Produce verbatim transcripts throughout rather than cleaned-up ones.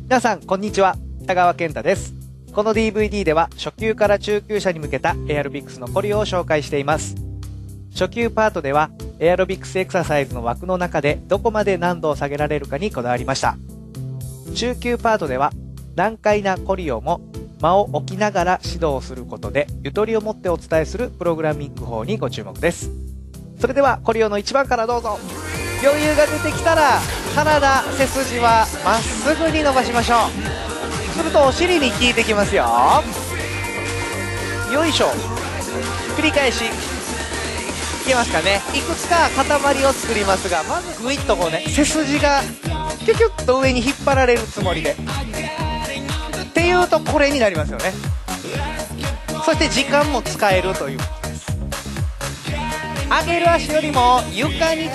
皆さんこんにちは、北川健太です。この ディーブイディー では初級から中級者に向けたエアロビクスのコリオを紹介しています。初級パートではエアロビクスエクササイズの枠の中でどこまで難度を下げられるかにこだわりました。中級パートでは難解なコリオも間を置きながら指導をすることでゆとりを持ってお伝えするプログラミング法にご注目です。それではコリオのいちばんからどうぞ。余裕が出てきたら体背筋はまっすぐに伸ばしましょう。するとお尻に効いてきますよ。よいしょ。繰り返しいけますかね。いくつか塊を作りますが、まずグイッとこうね、背筋がキュキュッと上に引っ張られるつもりでっていうとこれになりますよね。そして時間も使えるということです。上げる足よりも床に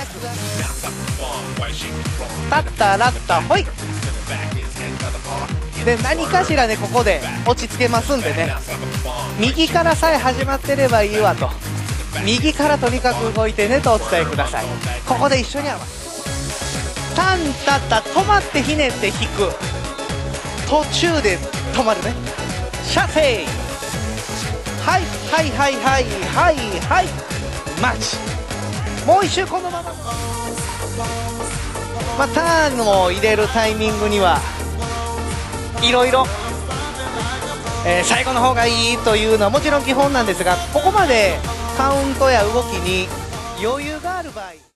タッタラッタホイで、何かしらねここで落ち着けますんでね、右からさえ始まってればいいわと、右からとにかく動いてねとお伝えください。ここで一緒に合わせタンタタ、止まってひねって引く、途中で止まるね、シャセイ、はいはいはいはいはいはい、マッチ、もう一周このまま、まあ、ターンを入れるタイミングにはいろいろ、えー、最後の方がいいというのはもちろん基本なんですが、ここまでカウントや動きに余裕がある場合